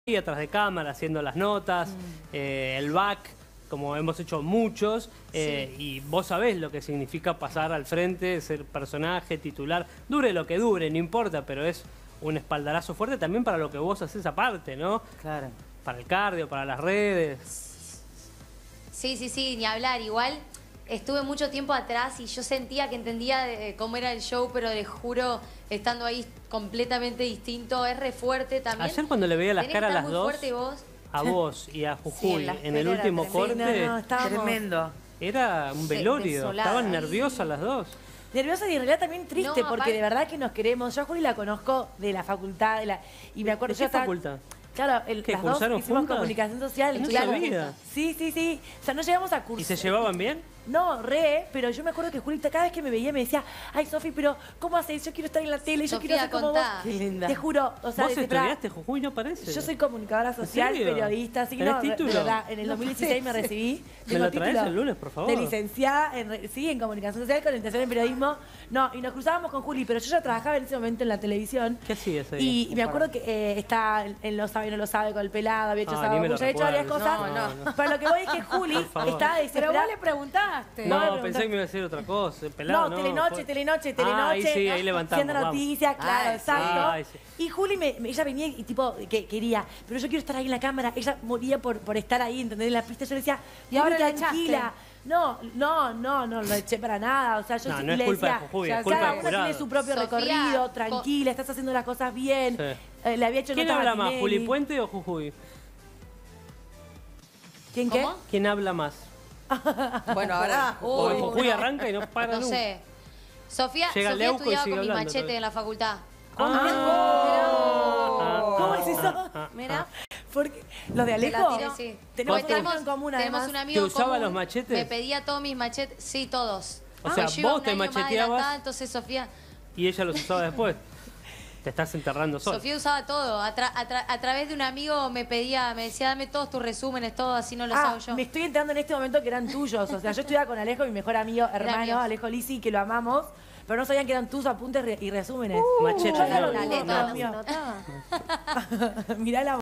atrás de cámara, haciendo las notas, el back, como hemos hecho muchos, y vos sabés lo que significa pasar al frente, ser personaje, titular, dure lo que dure, no importa, pero es un espaldarazo fuerte también para lo que vos haces aparte, ¿no? Claro. Para el cardio, para las redes. Sí, ni hablar. Igual estuve mucho tiempo atrás y yo sentía que entendía cómo era el show, pero les juro, estando ahí completamente distinto, es re fuerte también. Ayer cuando le veía las caras a las muy dos, fuerte vos. a vos y a Jujuy, Sí, en el último corte, Tremendo. era un velorio, desolada. estaban nerviosas las dos. Nerviosa y en realidad también triste, No, porque aparte- de verdad que nos queremos. Yo a Juli la conozco de la facultad, y me acuerdo... ¿De yo qué estaba- facultad? Claro, ¿Qué, las dos cursaron hicimos juntas? comunicación social. No claro. sabía. Sí. O sea, no llegamos a cursar. ¿Y se llevaban bien? No, pero yo me acuerdo que Julita cada vez que me veía me decía, ay, Sofi, pero ¿cómo haces? Yo quiero estar en la tele, yo quiero Sofía, ser como vos. contá. Qué linda. Te juro, o sea, ¿Vos desesperada. estudiaste Jujuy? No parece. Yo soy comunicadora social, serio? periodista, así que ¿Tenés no, título? de verdad, en el 2016 me recibí. ¿Me Tengo lo traes título el lunes, por favor? De licenciada en comunicación social con orientación en periodismo. No, y nos cruzábamos con Juli, pero yo ya trabajaba en ese momento en la televisión. ¿Qué hacías ahí? Y me acuerdo que está en Lo Sabe y No Lo Sabe con el pelado, había hecho Ah, ni me lo Sábado, hecho varias recuerdes. cosas. No. Pero lo que voy es que Juli Por favor. estaba Pero desesperada. vos le preguntaste. No, me No, preguntaste. pensé que me iba a decir otra cosa. Pelado, No, no, Telenoche, fue- Telenoche. Ah, ahí sí, ahí levantamos, Haciendo vamos. noticias, claro, Ay, exacto. Ay, sí. Y Juli, ella venía y tipo, que quería, pero yo quiero estar ahí en la cámara. Ella moría por estar ahí, ¿entendés? En la pista. Yo le decía, Y ahora la tranquila. No lo eché para nada. O sea, yo No, sí no es le culpa de decía, Jujuy, es cada culpa del uno jurado. tiene su propio Sofía, recorrido, tranquila, estás haciendo las cosas bien. Sí. Le había hecho ¿Quién nota a habla más, Tinelli. Juli Puente o Jujuy? ¿Quién qué? ¿Cómo? ¿Quién habla más? Bueno, ahora... O en Uy, Jujuy no. arranca y no para No nunca. sé. Sofía Llega Leuco y estudiaba sigue con mi hablando machete todavía. en la facultad. ¿Cómo es eso? Mira. Porque los de Te Alejo la tiré, sí. tenemos Porque un amigo en común, tenemos además. un amigo ¿Te usaba común, los machetes? Me pedía todos mis machetes, sí, todos. O sea, Yo iba vos un te año más macheteabas. adelantada, entonces Sofía Y ella los usaba después. Te estás enterrando sola. Sofía usaba todo. A través de un amigo me decía, dame todos tus resúmenes, todo, así no los hago yo. Me estoy enterando en este momento que eran tuyos. O sea, yo estudiaba con Alejo, mi mejor amigo, hermano, míos. Alejo Lisi, que lo amamos, pero no sabían que eran tus apuntes y resúmenes. Machete, Yo ya no, lo la digo, letra, Dios mío. ¿Se notaba? Mirá la